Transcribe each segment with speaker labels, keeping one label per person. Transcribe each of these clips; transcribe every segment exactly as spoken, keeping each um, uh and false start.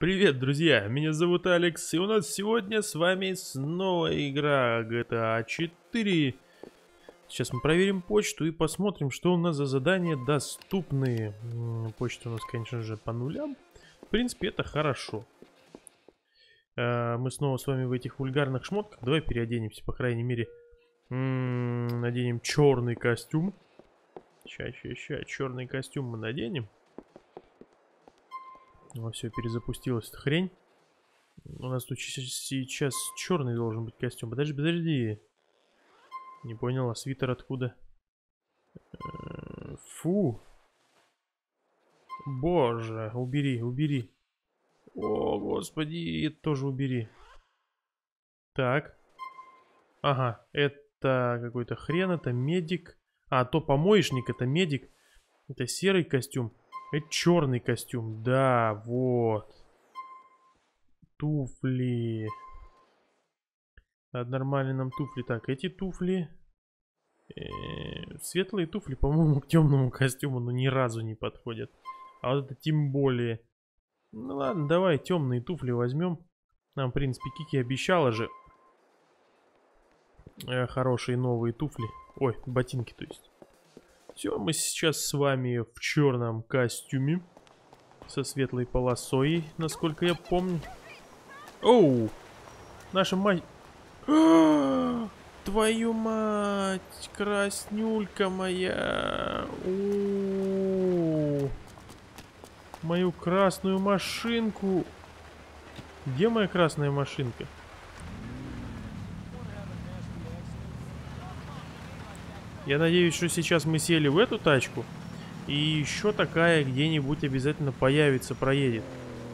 Speaker 1: Привет, друзья! Меня зовут Алекс, и у нас сегодня с вами снова игра джи ти эй четыре. Сейчас мы проверим почту и посмотрим, что у нас за задания доступны. М, Почта у нас, конечно же, по нулям. В принципе, это хорошо. Э, Мы снова с вами в этих вульгарных шмотках. Давай переоденемся, по крайней мере. М, Наденем черный костюм. Ща, ща, ща, черный костюм мы наденем. О, все, перезапустилась эта хрень. У нас тут сейчас черный должен быть костюм. Подожди, подожди. Не понял, а свитер откуда? Фу. Боже, убери, убери. О, господи, это тоже убери. Так. Ага, это какой-то хрен, это медик. А, то помоечник, это медик. Это серый костюм. Это черный костюм. Да, вот. Туфли. Надо нормально нам туфли. Так, эти туфли. Э, светлые туфли, по-моему, к темному костюму, но ни разу не подходят. А вот это тем более. Ну ладно, давай темные туфли возьмем. Нам, в принципе, Кики обещала же. Э, хорошие новые туфли. Ой, ботинки, то есть. Все, мы сейчас с вами в черном костюме. Со светлой полосой, насколько я помню. Оу! Наша мать... Твою мать! Краснюлька моя! У-у-у. Мою красную машинку! Где моя красная машинка? Я надеюсь, что сейчас мы сели в эту тачку. И еще такая где-нибудь обязательно появится, проедет.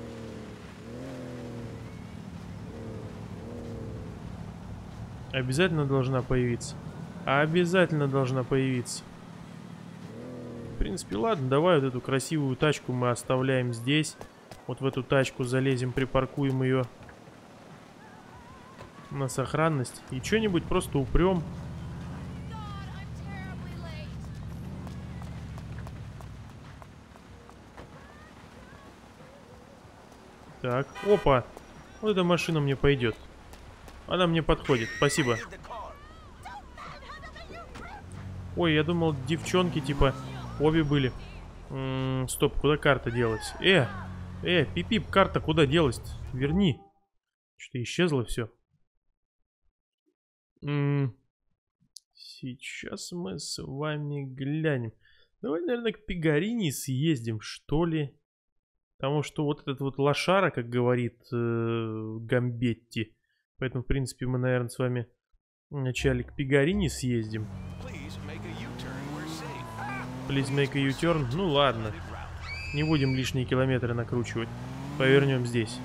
Speaker 1: Обязательно должна появиться. Обязательно должна появиться. В принципе, ладно, давай вот эту красивую тачку мы оставляем здесь. Вот в эту тачку залезем, припаркуем ее на сохранность. И что-нибудь просто упрем. Так, опа. Вот эта машина мне пойдет. Она мне подходит, спасибо. Ой, я думал, девчонки типа обе были. М-м, стоп, куда карта делась? Э, э, пип-пип, карта куда делась? Верни. Что-то исчезло все. М-м, сейчас мы с вами глянем. Давай, наверное, к Пигарини съездим, что ли. Потому что вот этот вот лошара, как говорит э, Гамбетти. Поэтому, в принципе, мы, наверное, с вами вначале к Пигарини съездим. Please make a U-turn. Ну ладно. Не будем лишние километры накручивать. Повернем здесь.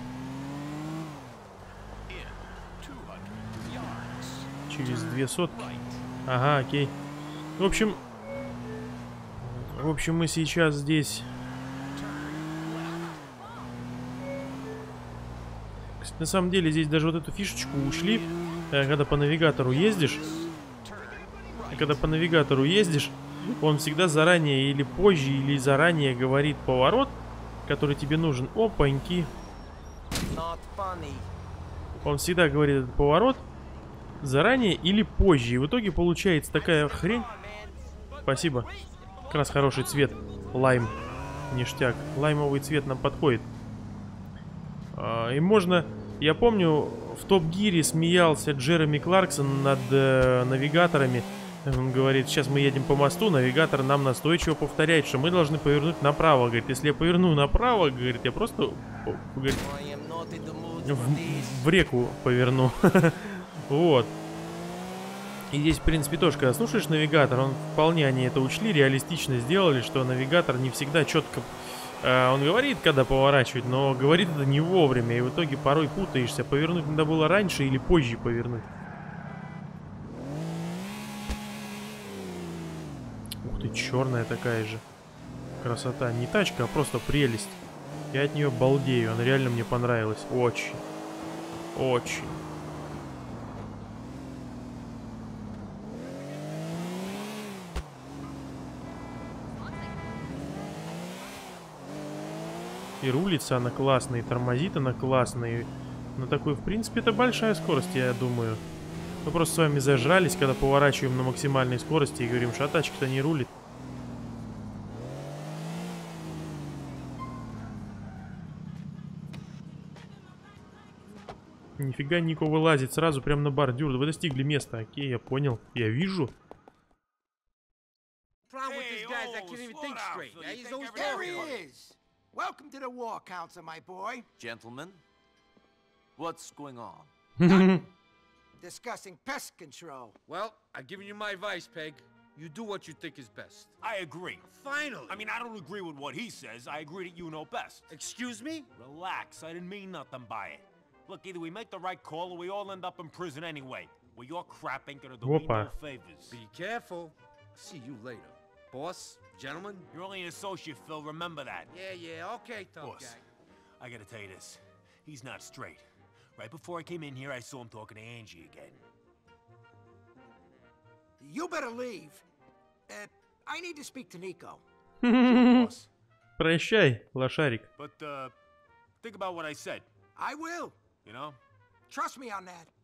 Speaker 1: Через две сотки. Ага, окей. В общем... В общем, мы сейчас здесь... На самом деле здесь даже вот эту фишечку ушли, когда по навигатору ездишь. Когда по навигатору ездишь, он всегда заранее или позже, или заранее говорит поворот, который тебе нужен. Опаньки. Он всегда говорит этот поворот заранее или позже. И в итоге получается такая хрень. Спасибо. Как раз хороший цвет. Лайм. Ништяк. Лаймовый цвет нам подходит. И можно, я помню, в Топ Гире смеялся Джереми Кларксон над э, навигаторами. Он говорит, сейчас мы едем по мосту, навигатор нам настойчиво повторяет, что мы должны повернуть направо. Говорит, если я поверну направо, говорит, я просто говорит, в, в реку поверну. Вот. И здесь, в принципе, тоже, когда слушаешь навигатор, он вполне они это учли, реалистично сделали, что навигатор не всегда четко... Он говорит, когда поворачивать, но говорит это не вовремя, и в итоге порой путаешься. Повернуть надо было раньше или позже повернуть. Ух ты, черная такая же. Красота. Не тачка, а просто прелесть. Я от нее балдею, она реально мне понравилась. Очень. Очень. И рулится она классно, и тормозит она классно. И на такой, в принципе, это большая скорость, я думаю. Мы просто с вами зажрались, когда поворачиваем на максимальной скорости и говорим, что тачка-то не рулит. Нифига Нико вылазит сразу прямо на бордюр. Вы достигли места. Окей, я понял. Я вижу.
Speaker 2: Discussing pest control. Well, I've given you my advice, Peg. You do what you think is best.
Speaker 3: I agree.
Speaker 2: Finally.
Speaker 3: I mean, I don't agree with what he says. I agree that you know best.
Speaker 2: Excuse me?
Speaker 3: Relax. I didn't mean nothing by it. Look, either we make the right call or we all end up in prison anyway. Well, your crap ain't gonna do me no favors.
Speaker 2: Be careful. See you later. Boss, gentlemen.
Speaker 3: You're only an associate, Phil. Remember that.
Speaker 2: Yeah, yeah. Okay, tough
Speaker 3: Boss,
Speaker 2: guy.
Speaker 3: I gotta tell you this. He's not straight. Right before I came in here, I saw him talking to Angie again.
Speaker 2: You better leave. Uh, I need to speak to Nico.
Speaker 3: Sure, boss.
Speaker 1: Прощай, лошарик.
Speaker 3: But, uh, think about what I said.
Speaker 2: I will.
Speaker 3: You know?
Speaker 2: Trust me on that.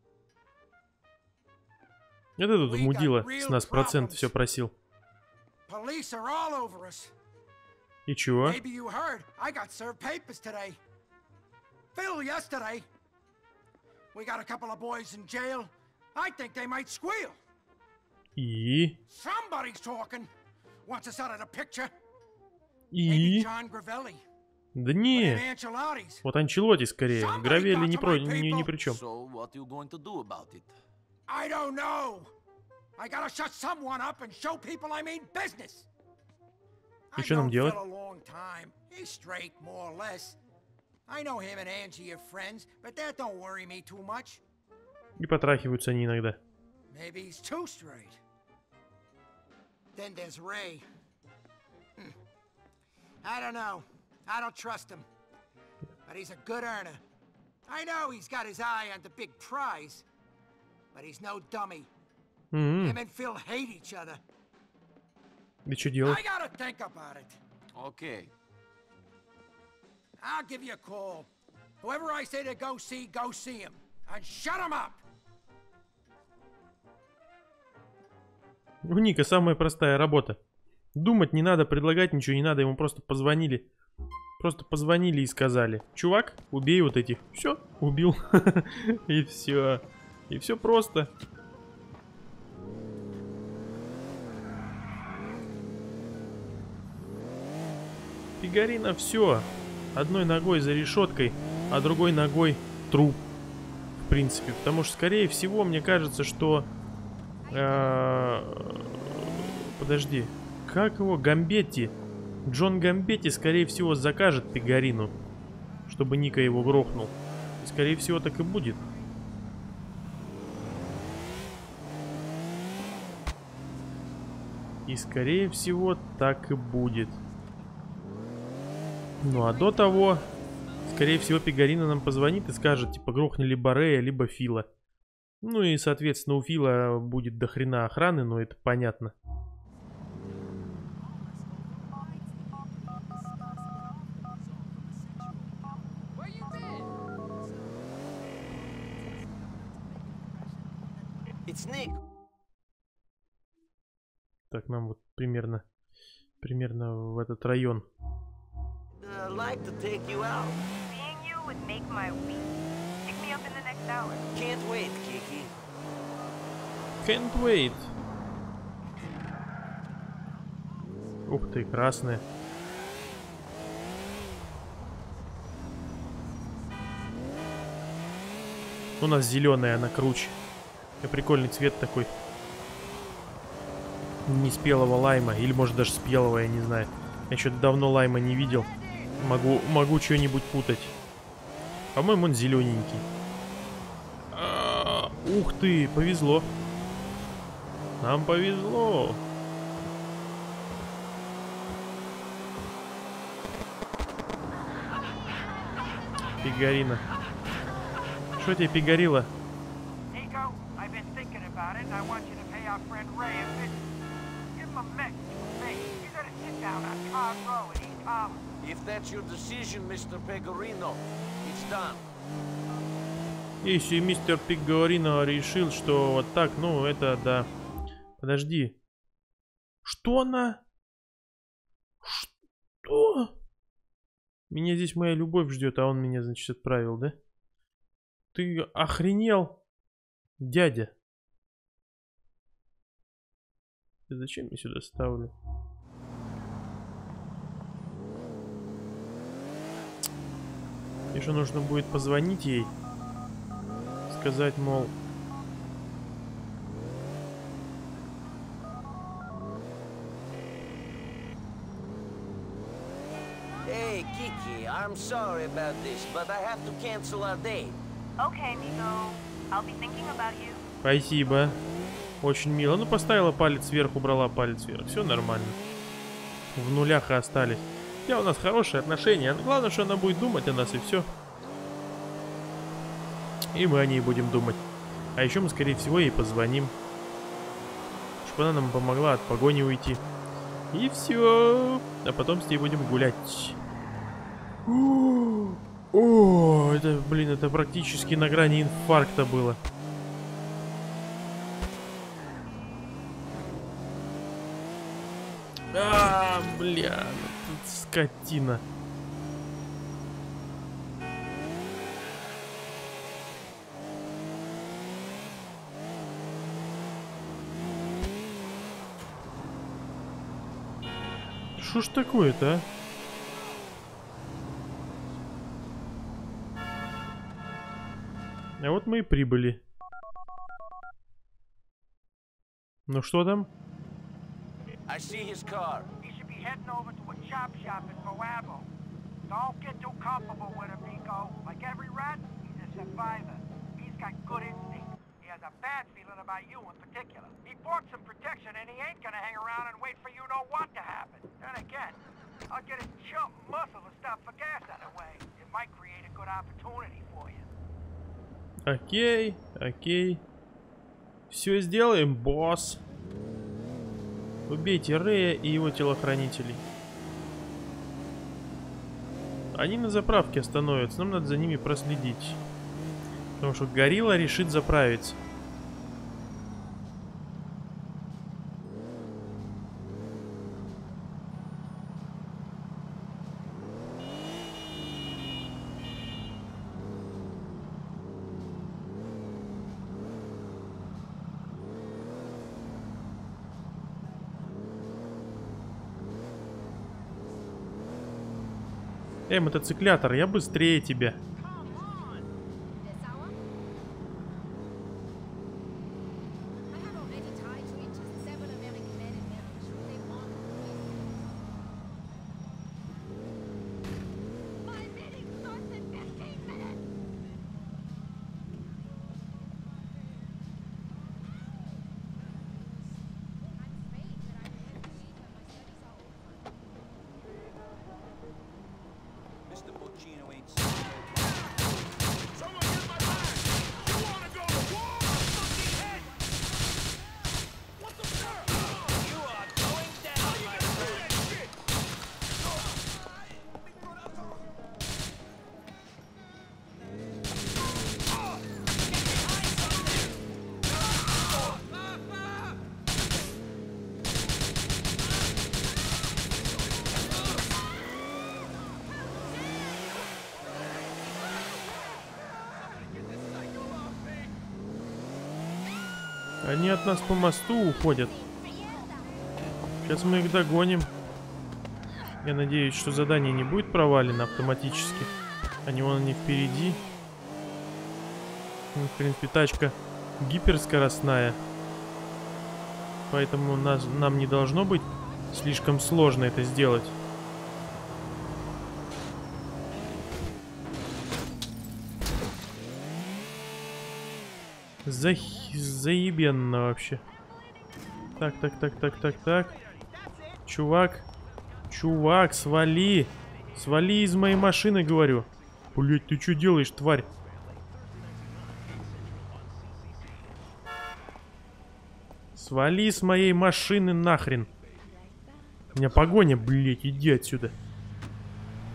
Speaker 1: Это тут мудила с нас процент все просил.
Speaker 2: Police are all over us.
Speaker 1: И чего?
Speaker 2: Maybe you heard. I got served papers today. Phil yesterday. We got a couple of boys in jail. I think they might squeal.
Speaker 1: И?
Speaker 2: Somebody's talking. Wants us out of the picture.
Speaker 1: И?
Speaker 2: Maybe John Gravelli.
Speaker 1: Да не. Вот Анчелотти скорее. Гравелли не, про, ни, ни при чем.
Speaker 2: So what are you going to do about it? I don't know. I gotta shut someone up and show people I mean business.
Speaker 1: И что нам делать?
Speaker 2: He's straight, more or less. I know him and Angie are friends, but that don't worry me too much.
Speaker 1: И потрахиваются они иногда.
Speaker 2: Maybe he's too straight. Then there's Ray. Hmm. I don't know. I don't trust him. But he's a good earner. I know he's got his eye on the big prize. But he's no dummy.
Speaker 1: Mm-hmm.
Speaker 2: Him and Phil hate each other.
Speaker 1: И что делать?
Speaker 2: I gotta think about it. Okay. I'll give you a call. Whoever I say to go see, go see him. And shut him up.
Speaker 1: У Ника самая простая работа. Думать не надо, предлагать ничего не надо. Ему просто позвонили. Просто позвонили и сказали: чувак, убей вот этих. Все, убил. И все. И все просто. Пигарина все. Одной ногой за решеткой, а другой ногой труп. В принципе. Потому что, скорее всего, мне кажется, что... Э, подожди. Как его? Гамбетти. Джон Гамбетти, скорее всего, закажет Пигарину, чтобы Ника его грохнул. И, скорее всего, так и будет. И, скорее всего, так и будет. Ну, а до того, скорее всего, Пигарина нам позвонит и скажет, типа, грохни либо Рэя, либо Фила. Ну и, соответственно, у Фила будет до хрена охраны, но это понятно. Так, нам вот примерно, примерно в этот район.
Speaker 4: Like to take you out. Seeing you would make my week. Pick me up in the next hour. Can't wait, Kiki.
Speaker 1: Can't wait. Ух ты, красная. У нас зеленая, она круче. И прикольный цвет такой. Не спелого лайма. Или может даже спелого, я не знаю. Я что-то давно лайма не видел. Могу, могу что-нибудь путать. По-моему, он зелененький. А -а -а, ух ты, повезло. Нам повезло. Пигарина. Что тебе пигарило? Если мистер Пегарино решил, что вот так, ну это да. Подожди. Что она? Что? Меня здесь моя любовь ждет, а он меня, значит, отправил, да? Ты охренел, дядя? Ты зачем я сюда ставлю? И что нужно будет позвонить ей? Сказать, мол...
Speaker 4: Hey, Kiki, I'm sorry about this, but I have to cancel our date.
Speaker 5: Okay, Nico. I'll be thinking about you.
Speaker 1: Спасибо. Очень мило. Ну, поставила палец вверх, убрала палец вверх. Все нормально. В нулях и остались. Я, у нас хорошие отношения. Главное, что она будет думать о нас, и все. И мы о ней будем думать. А еще мы, скорее всего, ей позвоним. Чтобы она нам помогла от погони уйти. И все. А потом с ней будем гулять. О, это, блин, это практически на грани инфаркта было. А, бля, тут скотина. Что ж такое-то, а? А вот мы и прибыли. Ну что там?
Speaker 4: I see his car.
Speaker 2: He should be heading over to a chop shop in Moabo. Don't get too comfortable with him, Nico. Like every rat, he's a survivor. He's got good instinct. He has a bad feeling about you in particular. He bought some protection and he ain't gonna hang around and wait for you know what to happen. Then again, I'll get his chump muscle to stop for gas out of the way. It might create a good opportunity for you.
Speaker 1: Окей, окей. Все сделаем, босс. Убейте Рэя и его телохранителей. Они на заправке остановятся, нам надо за ними проследить. Потому что горилла решит заправиться. Эй, мотоциклятор, я быстрее тебя. Они от нас по мосту уходят. Сейчас мы их догоним. Я надеюсь, что задание не будет провалено автоматически. Они вон они впереди. Ну, в принципе, тачка гиперскоростная. Поэтому нас, нам не должно быть слишком сложно это сделать. За... Заебенно вообще. Так, так, так, так, так, так. Чувак. Чувак, свали. Свали из моей машины, говорю. Блять, ты что делаешь, тварь? Свали с моей машины нахрен. У меня погоня, блять, иди отсюда.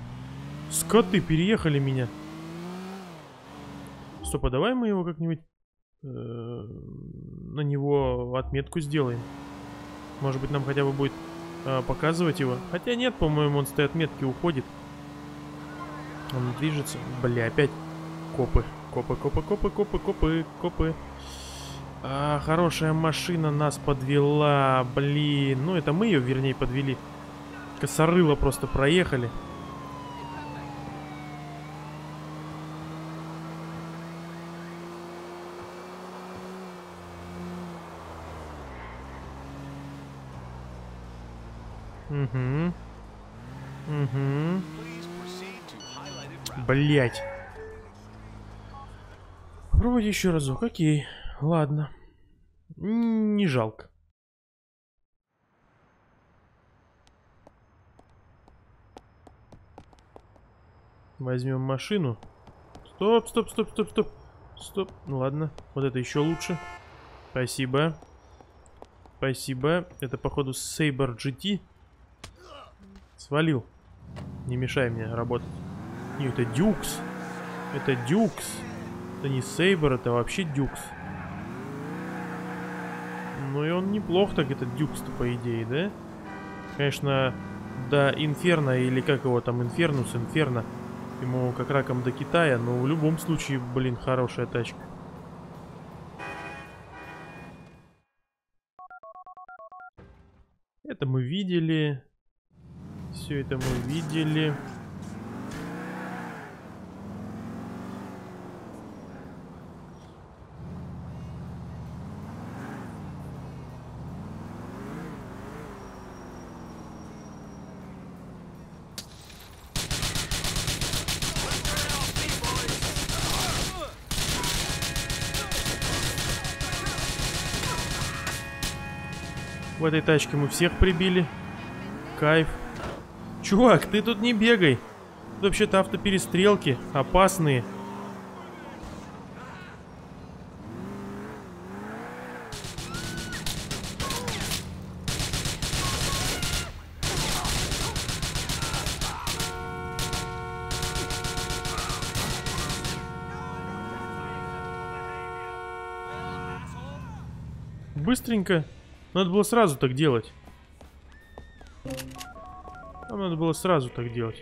Speaker 1: Скоты переехали меня. Стоп, а давай мы его как-нибудь э, на него отметку сделаем. Может быть, нам хотя бы будет э, показывать его. Хотя нет, по-моему, он с той отметки уходит. Он движется. Бля, опять копы. Копы, копы, копы, копы, копы, копы. А, хорошая машина нас подвела. Блин. Ну, это мы ее, вернее, подвели. Косорыло просто проехали. Угу. Угу. Блять. Попробуйте еще разок. Окей. Ладно. Не жалко. Возьмем машину. Стоп, стоп, стоп, стоп, стоп. Стоп. Ну ладно. Вот это еще лучше. Спасибо. Спасибо. Это, походу, Saber джи ти. Свалил. Не мешай мне работать. Нет, это Дюкс. Это Дюкс. Это не Сейбер, это вообще Дюкс. Ну и он неплох так, этот Дюкс-то, по идее, да? Конечно, до Инферно, или как его там, Инфернус, Инферно, ему как раком до Китая, но в любом случае, блин, хорошая тачка. Это мы видели. Все это мы видели. В этой тачке мы всех прибили. Кайф. Чувак, ты тут не бегай. Тут вообще-то автоперестрелки. Опасные. Быстренько. Надо было сразу так делать. Нам надо было сразу так делать.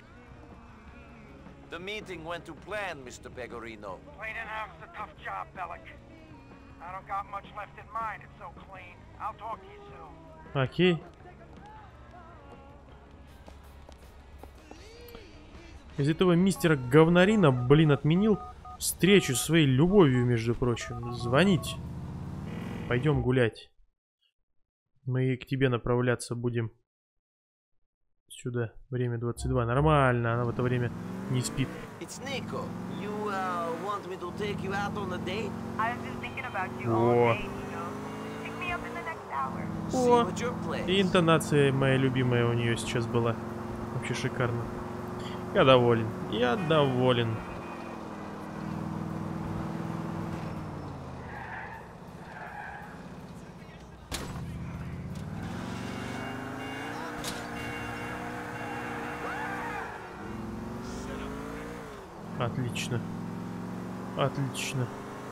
Speaker 6: The meeting went to plan, мистер Pegorino.
Speaker 2: Plain and half's a tough job, Bellic. I don't got much left in mind. It's so clean. I'll talk to you soon.
Speaker 1: Окей. Из этого мистера Говнарина, блин, отменил встречу со своей любовью, между прочим. Звонить. Пойдем гулять. Мы к тебе направляться будем. Сюда. Время двадцать два. Нормально. Она в это время не спит. О. О. И интонация моя любимая у нее сейчас была. Вообще шикарно. Я доволен. Я доволен. Отлично. Отлично.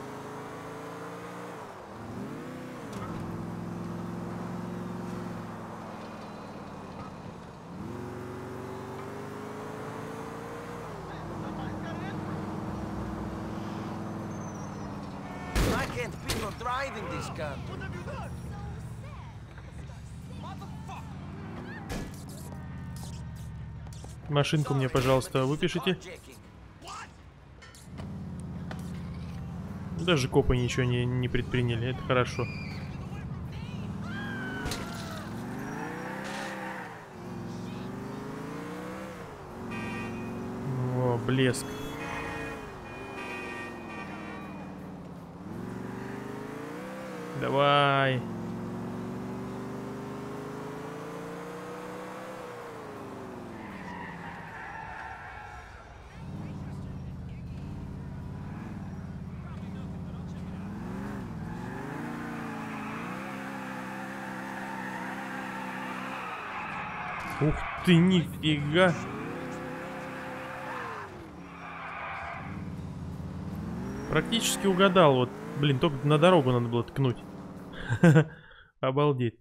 Speaker 1: Машинку мне, пожалуйста, выпишите. Даже копы ничего не, не предприняли, это хорошо. О, блеск. Давай. Ух ты, нифига. Практически угадал. Вот, блин, только на дорогу надо было ткнуть. Обалдеть.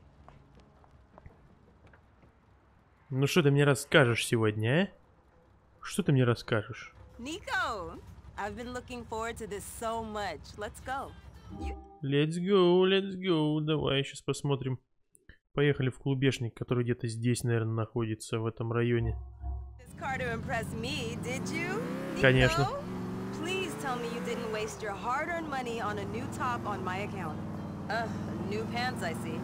Speaker 1: Ну что ты мне расскажешь сегодня, а? Что ты мне расскажешь?
Speaker 7: Nico, I've been looking forward to this so much. Let's go. You...
Speaker 1: Let's go, let's go. Давай сейчас посмотрим. Поехали в клубешник, который где-то здесь, наверное, находится, в этом районе.
Speaker 7: This car to impress me, did you?
Speaker 1: Конечно.
Speaker 7: Nico? Please tell me you didn't waste your hard-earned money on a new top on my account. Uh, new pants, I see.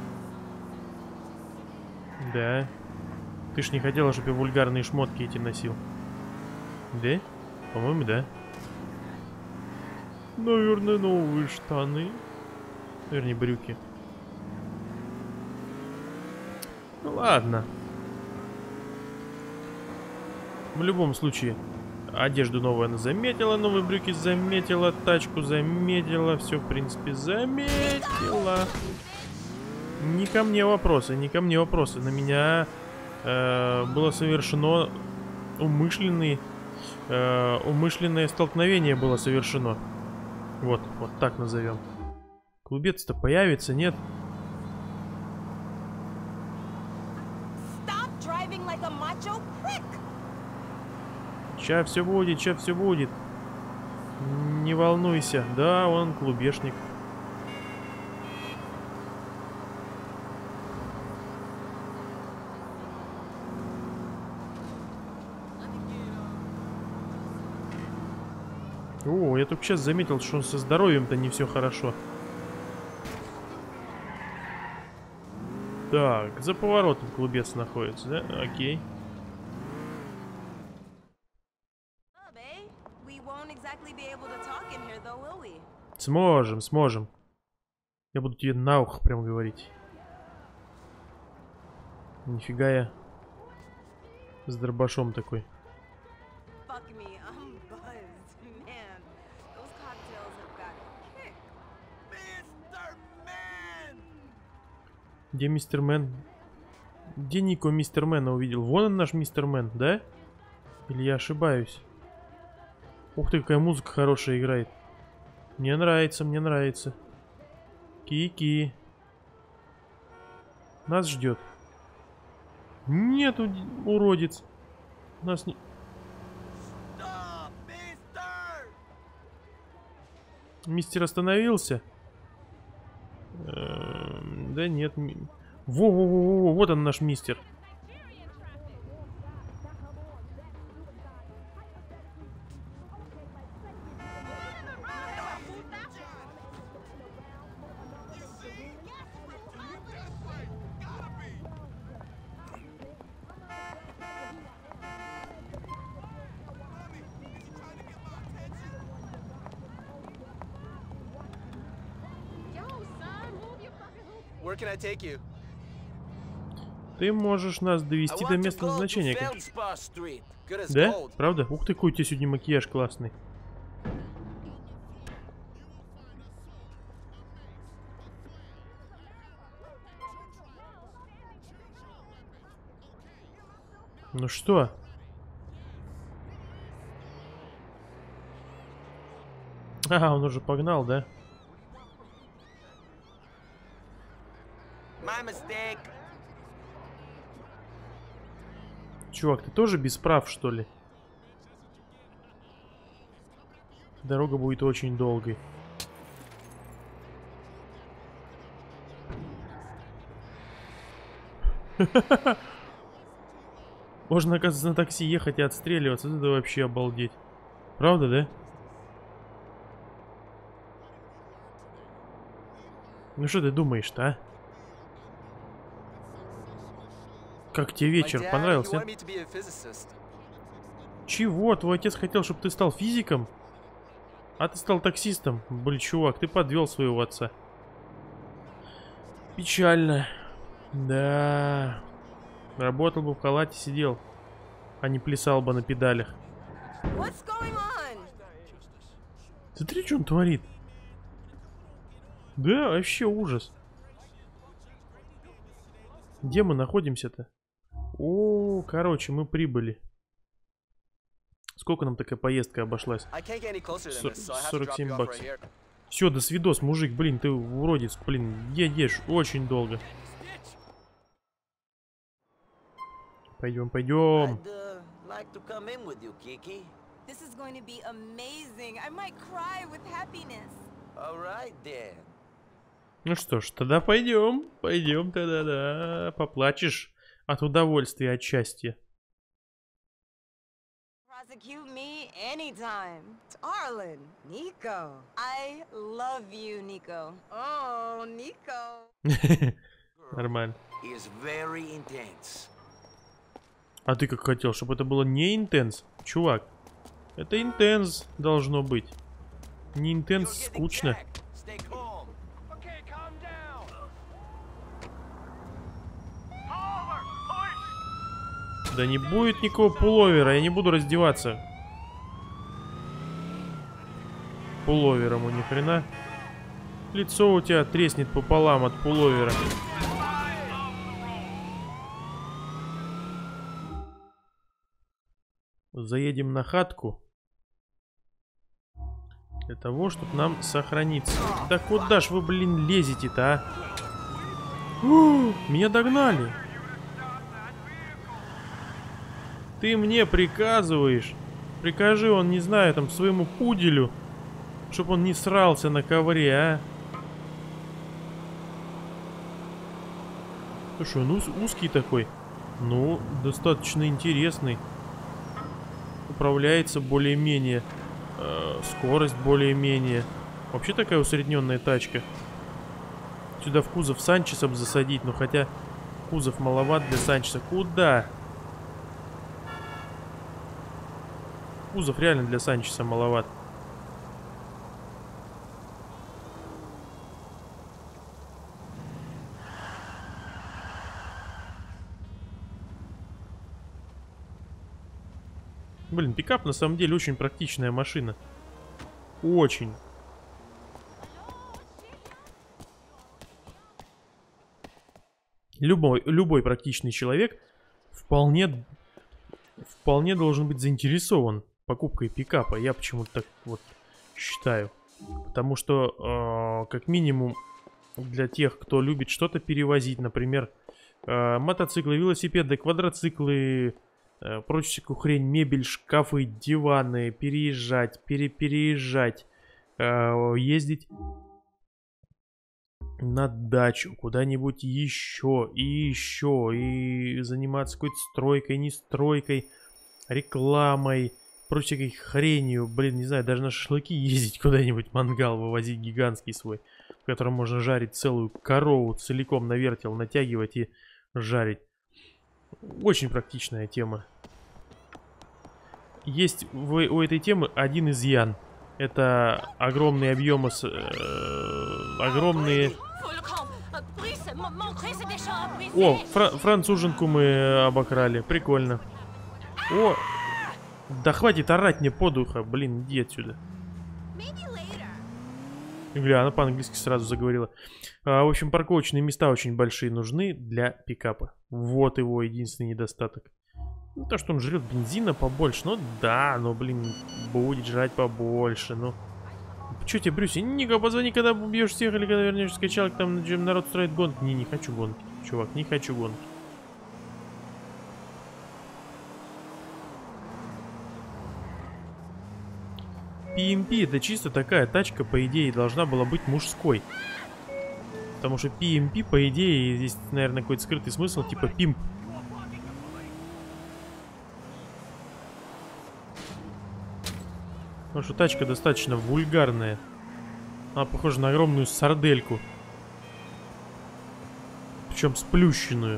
Speaker 1: Да. Ты ж не хотела, чтобы я вульгарные шмотки эти носил. Да? По-моему, да. Наверное, новые штаны. Вернее, брюки. Ну ладно. В любом случае, одежду новую она заметила, новые брюки заметила, тачку заметила, все, в принципе, заметила. Не ко мне вопросы, не ко мне вопросы. На меня э, было совершено умышленный, э, умышленное столкновение было совершено. Вот, вот так назовем. Клубец-то появится, нет? Ща все будет, ща все будет. Не волнуйся. Да, он клубешник. О, я только сейчас заметил, что со здоровьем-то не все хорошо. Так, за поворотом клубец находится, да? Окей. Сможем, сможем. Я буду тебе на ухо прям говорить. Нифига я с дробашом такой. Где мистер Мэн? Где Нико мистер Мэна увидел? Вон он, наш мистер Мэн, да? Или я ошибаюсь? Ух ты, какая музыка хорошая играет. Мне нравится, мне нравится. Ки-ки. Нас ждет. Нет, уродец. Нас не... Мистер остановился? Эм, да нет. Во-во-во-во, вот он наш мистер.
Speaker 8: Where can I take you?
Speaker 1: Ты можешь нас довести до места назначения. Да? Правда? Ух ты, какой у тебя сегодня макияж классный. Ну что? Ага, он уже погнал, да? Чувак, ты тоже без прав, что ли? Дорога будет очень долгой. Можно, оказывается, на такси ехать и отстреливаться. Это вообще обалдеть. Правда, да? Ну что ты думаешь-то, а? Как тебе вечер? Понравился? Чего? Твой отец хотел, чтобы ты стал физиком? А ты стал таксистом? Блин, чувак, ты подвел своего отца. Печально. Да. Работал бы в халате, сидел, а не плясал бы на педалях. Смотри, что он творит. Да, вообще ужас. Где мы находимся-то? О, короче, мы прибыли. Сколько нам такая поездка обошлась? сорок семь баксов. Все, до свидос, мужик, блин, ты уродец, блин, едешь очень долго. Пойдем, пойдем. Ну что ж, тогда пойдем, пойдем тогда, да, поплачешь от удовольствия, от счастья.
Speaker 7: Prosecute me anytime. Darling, Nico. I love you, Nico. Oh, Nico.
Speaker 1: Нормально. А ты как хотел, чтобы это было не интенс? Чувак, это интенс должно быть. Не интенс, скучно. Да не будет никакого пуловера, я не буду раздеваться. Пуловером у ни хрена. Лицо у тебя треснет пополам от пуловера. Заедем на хатку. Для того, чтобы нам сохраниться. Да куда ж вы, блин, лезете-то, а? О, меня догнали. Ты мне приказываешь. Прикажи, он, не знаю, там, своему пуделю, чтоб он не срался на ковре, а? Слушай, он уз узкий такой. Ну, достаточно интересный. Управляется более-менее. Э, скорость более-менее. Вообще такая усредненная тачка. Сюда в кузов Санчеса бы засадить, но хотя кузов маловат для Санчеса. Куда? Кузов реально для Санчеса маловат. Блин, пикап на самом деле очень практичная машина. Очень. Любой, любой практичный человек вполне, вполне должен быть заинтересован покупкой пикапа. Я почему-то так вот считаю. Потому что, э, как минимум, для тех, кто любит что-то перевозить, например, э, мотоциклы, велосипеды, квадроциклы, э, прочую всякую хрень, мебель, шкафы, диваны, переезжать, перепереезжать, э, ездить на дачу, куда-нибудь еще, и еще, и заниматься какой-то стройкой, не стройкой, рекламой, прочей хренью, блин, не знаю, даже на шашлыки ездить куда-нибудь, мангал вывозить гигантский свой, в котором можно жарить целую корову, целиком на вертел натягивать и жарить. Очень практичная тема. Есть в, у этой темы один изъян. Это огромные объемы, с, э, огромные... О, фра француженку мы обокрали, прикольно. О, да хватит орать мне под ухо, блин, иди отсюда. Гля, она по-английски сразу заговорила. А, в общем, парковочные места очень большие нужны для пикапа. Вот его единственный недостаток. Ну, то, что он жрет бензина побольше. Ну, да, но, блин, будет жрать побольше. Ну, что тебе, Брюси? Ника, позвони, когда убьешь всех или когда вернешься с качалок, там народ строит гонки. Не, не хочу гонки, чувак, не хочу гонки. пи эм пи это чисто такая тачка, по идее, должна была быть мужской. Потому что пи эм пи, по идее, здесь, наверное, какой-то скрытый смысл, типа пимп. Потому что тачка достаточно вульгарная. Она похожа на огромную сардельку. Причем сплющенную.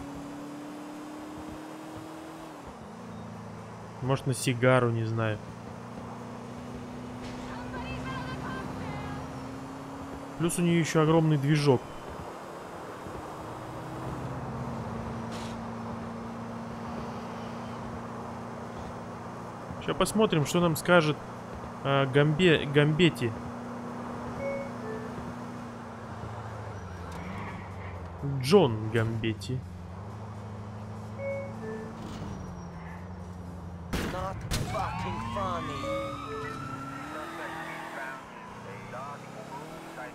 Speaker 1: Может, на сигару, не знаю. Плюс у нее еще огромный движок. Сейчас посмотрим, что нам скажет э, Гамбе, Гамбетти. Джон Гамбетти.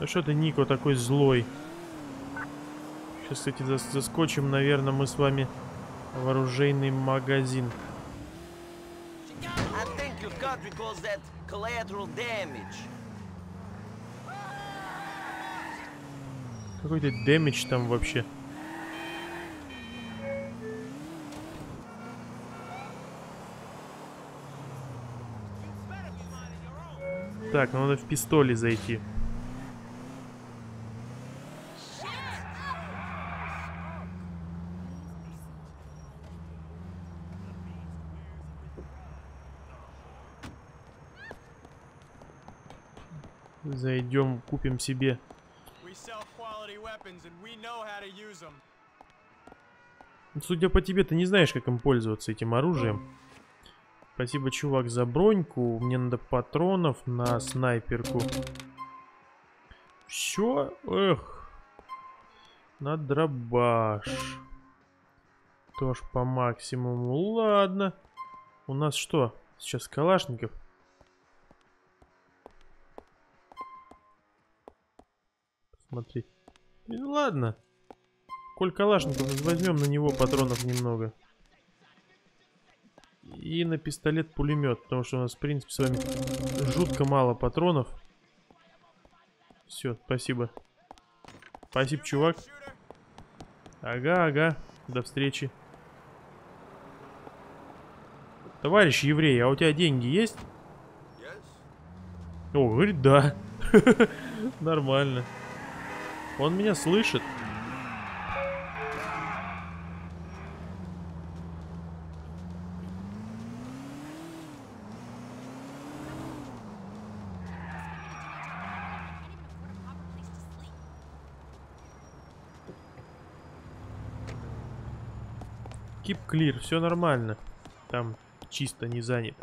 Speaker 1: Ну что ты, Нико, такой злой? Сейчас, кстати, зас заскочим, наверное, мы с вами в оружейный магазин. Какой-то дэмидж там вообще. Так, ну надо в пистоле зайти. Зайдем, купим себе. Судя по тебе, ты не знаешь, как им пользоваться, этим оружием. Спасибо, чувак, за броньку. Мне надо патронов на снайперку. Все? Эх. На дробаш. Тоже по максимуму. Ладно. У нас что? Сейчас калашников. Посмотри. Ну ладно. Коль калашников возьмем, на него патронов немного. И на пистолет-пулемет, потому что у нас, в принципе, с вами жутко мало патронов. Все, спасибо. Спасибо, чувак. Ага, ага. До встречи. Товарищ еврей, а у тебя деньги есть? О, говорит, да. Нормально. Он меня слышит. Keep clear, все нормально. Там чисто не занят.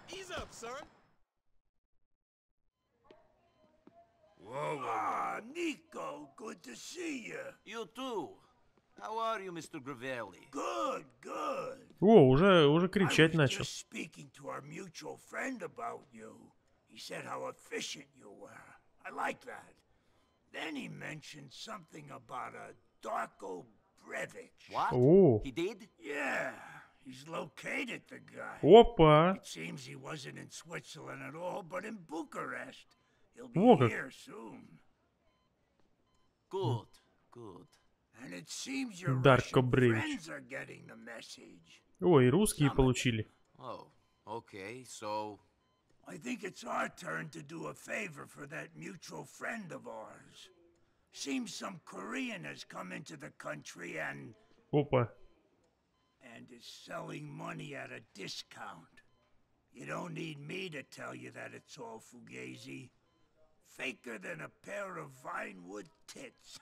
Speaker 2: Ah, Nico, good to see you.
Speaker 6: You too. How are you, mister Gravelli?
Speaker 2: Good, good.
Speaker 1: О, уже, уже кричать
Speaker 2: I was
Speaker 1: начал.
Speaker 2: just speaking to our mutual friend about you. He said how efficient you were. I like that. Then he mentioned something about a Darko Brevich.
Speaker 6: What?
Speaker 1: О,
Speaker 6: He did?
Speaker 2: Yeah, he's located the guy.
Speaker 1: опа.
Speaker 2: It seems he wasn't in Switzerland at all, but in Bucharest. He'll be
Speaker 1: Во как.
Speaker 2: here soon.
Speaker 6: Good, good.
Speaker 2: And it seems your
Speaker 1: Darko
Speaker 2: Russian
Speaker 1: Brevich.
Speaker 2: friends are getting the message.
Speaker 1: Ой, русские получили.
Speaker 6: Oh, okay, so...
Speaker 2: I think it's our turn to do a favor for that mutual friend of ours. Seems some Korean has come into the country and...
Speaker 1: Опа.
Speaker 2: and is selling money at a discount. You don't need me to tell you that it's all fugazi. Faker than a pair of Vinewood tits.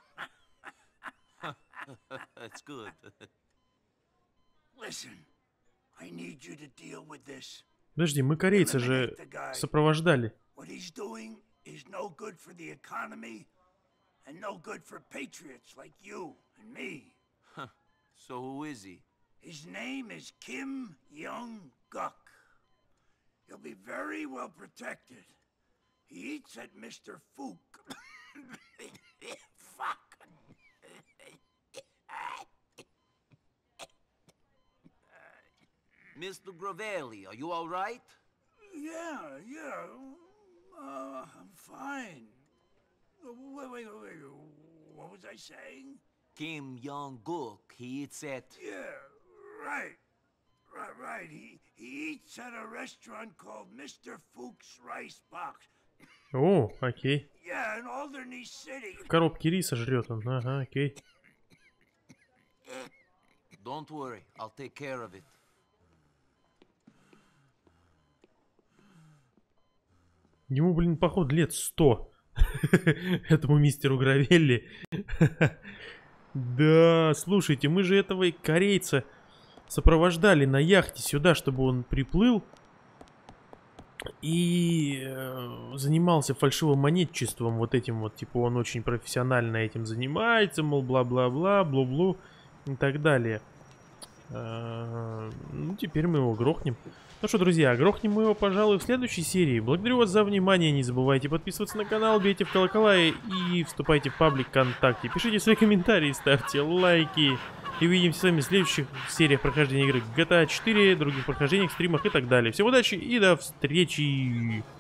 Speaker 6: That's good.
Speaker 2: Listen, I need you to deal with this.
Speaker 1: Подожди, мы корейца же сопровождали.
Speaker 2: What he's doing is no good for the economy and no good for patriots like you and me.
Speaker 6: So who is he?
Speaker 2: His name is Kim Young-guk. He'll be very well protected. He eats at Mister Fook. Fuck.
Speaker 6: Mister Gravelli, are you all right?
Speaker 2: Yeah, yeah. Uh, I'm fine. Wait, wait, wait, wait. What was I saying?
Speaker 6: Kim Jong-guk, he eats at...
Speaker 2: Yeah, right. Right, right. He, he eats at a restaurant called Mister Fook's Rice Box.
Speaker 1: О, окей.
Speaker 2: Yeah, in Alderney City.
Speaker 1: В коробке риса жрет он. Ага, окей.
Speaker 6: Don't worry, I'll take care of it.
Speaker 1: Ему, блин, походу лет сто. Этому мистеру Гравелли. Да, слушайте, мы же этого корейца сопровождали на яхте сюда, чтобы он приплыл и э, занимался фальшивомонетчеством вот этим вот, типа он очень профессионально этим занимается, мол, бла-бла-бла, блу-блу и так далее. Э, ну, теперь мы его грохнем. Ну что, друзья, грохнем мы его, пожалуй, в следующей серии. Благодарю вас за внимание. Не забывайте подписываться на канал, бейте в колокола и вступайте в паблик ВКонтакте. Пишите свои комментарии, ставьте лайки. И увидимся с вами в следующих сериях прохождения игры джи ти эй четыре, других прохождениях, стримах и так далее. Всем удачи и до встречи!